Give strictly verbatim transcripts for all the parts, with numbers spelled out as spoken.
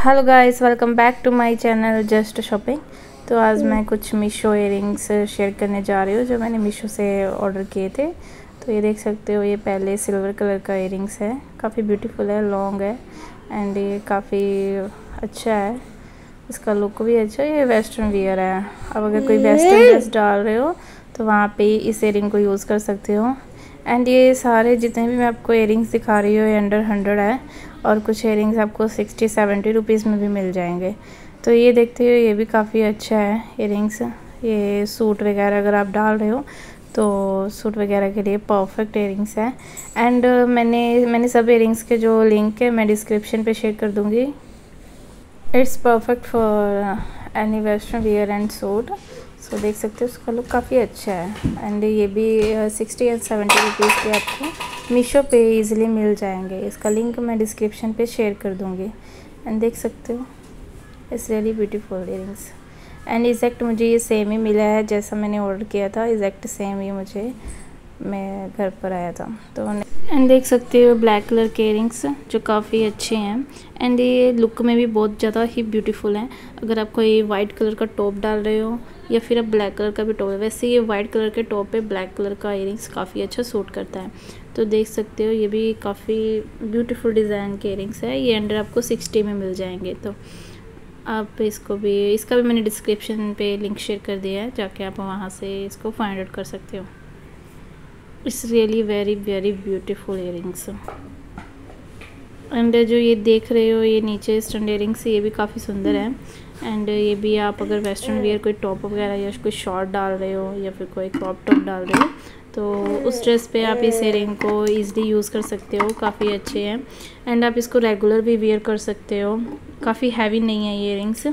Hello guys, welcome back to my channel just shopping. तो आज मैं कुछ मीशो इयरिंग्स शेयर करने जा रही हूँ जो मैंने मीशो से ऑर्डर किए थे। तो ये देख सकते हो, ये पहले सिल्वर कलर का इयरिंग्स है, काफ़ी ब्यूटीफुल है, लॉन्ग है एंड ये काफ़ी अच्छा है, इसका लुक भी अच्छा है। ये वेस्टर्न वियर है, अब अगर कोई वेस्टर्न ड्रेस डाल रहे हो तो वहाँ पे इस इयरिंग को यूज़ कर सकते हो। एंड ये सारे जितने भी मैं आपको इयरिंग्स दिखा रही हूँ ये अंडर हंड्रेड है और कुछ इयरिंग्स आपको सिक्सटी सेवेंटी रुपीज़ में भी मिल जाएंगे। तो ये देखते हो, ये भी काफ़ी अच्छा है इयरिंग्स। ये सूट वगैरह अगर आप डाल रहे हो तो सूट वगैरह के लिए परफेक्ट इयरिंग्स है। एंड uh, मैंने मैंने सब इयरिंग्स के जो लिंक है मैं डिस्क्रिप्शन पे शेयर कर दूँगी। It's perfect for any western wear and suit. So देख सकते हो, उसका लुक काफ़ी अच्छा है एंड ये भी सिक्सटी एंड सेवेंटी रुपीज़ के आपको मीशो पे इजीली मिल जाएंगे। इसका लिंक मैं डिस्क्रिप्शन पे शेयर कर दूँगी। एंड देख सकते हो, it's really beautiful earrings and exact मुझे ये सेम ही मिला है जैसा मैंने ऑर्डर किया था, एग्जैक्ट सेम ही मुझे मैं घर पर आया था। तो एंड देख सकते हो ब्लैक कलर के इयरिंग्स जो काफ़ी अच्छे हैं एंड ये लुक में भी बहुत ज़्यादा ही ब्यूटीफुल हैं। अगर आप कोई वाइट कलर का टॉप डाल रहे हो या फिर आप ब्लैक कलर का भी टॉप है, वैसे ये वाइट कलर के टॉप पे ब्लैक कलर का इयरिंग्स काफ़ी अच्छा सूट करता है। तो देख सकते हो, ये भी काफ़ी ब्यूटीफुल डिज़ाइन के इयरिंग्स है। ये अंडर आपको सिक्सटी में मिल जाएंगे। तो आप इसको भी, इसका भी मैंने डिस्क्रिप्शन पे लिंक शेयर कर दिया है, जाके आप वहाँ से इसको फाइंड आउट कर सकते हो। It's really very very beautiful earrings. And जो ये देख रहे हो ये नीचे स्टड इयरिंग्स, ये भी काफ़ी सुंदर है। एंड ये भी आप अगर वेस्टर्न वियर कोई टॉप वगैरह या कोई शॉर्ट डाल रहे हो या फिर कोई क्रॉप टॉप डाल रहे हो तो उस ड्रेस पे आप इस इयरिंग को ईज़िली यूज़ कर सकते हो, काफ़ी अच्छे हैं। एंड आप इसको रेगुलर भी वियर कर सकते हो, काफ़ी हैवी नहीं है ये इयरिंग्स,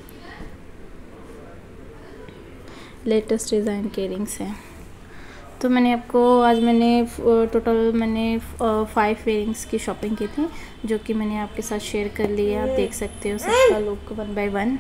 लेटेस्ट डिज़ाइन के इयरिंग्स हैं। तो मैंने आपको आज मैंने टोटल मैंने फाइव इयरिंग्स की शॉपिंग की थी जो कि मैंने आपके साथ शेयर कर ली है। आप देख सकते हो सबका लुक वन बाय वन।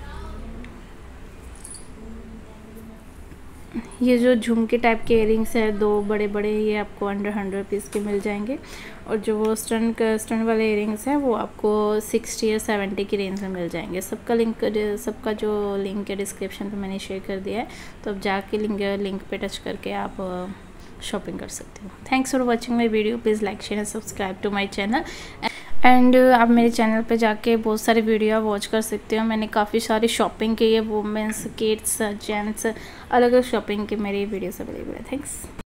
ये जो झुमके टाइप के इयरिंग्स है दो बड़े बड़े, ये आपको अंडर हंड्रेड रुपीज़ के मिल जाएंगे और जो वो स्टन स्टन वाले इयरिंग्स हैं वो आपको सिक्सटी या सेवेंटी की रेंज में मिल जाएंगे। सबका लिंक सबका जो लिंक है डिस्क्रिप्शन पे मैंने शेयर कर दिया है, तो अब जाके लिंक लिंक पे टच करके आप शॉपिंग कर सकते हो। Thanks for watching my video. Please like share and subscribe to my channel. And आप मेरे चैनल पे जाके बहुत सारी वीडियो वॉच कर सकते हो। मैंने काफ़ी सारी शॉपिंग की है, वुमेंस, किड्स, जेंट्स, अलग अलग शॉपिंग के मेरी वीडियोस अवेलेबल है। थैंक्स।